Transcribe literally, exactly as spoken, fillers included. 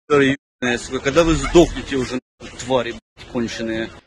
пидоры, ебаные, сука, когда вы сдохнете уже, твари, блядь, конченые.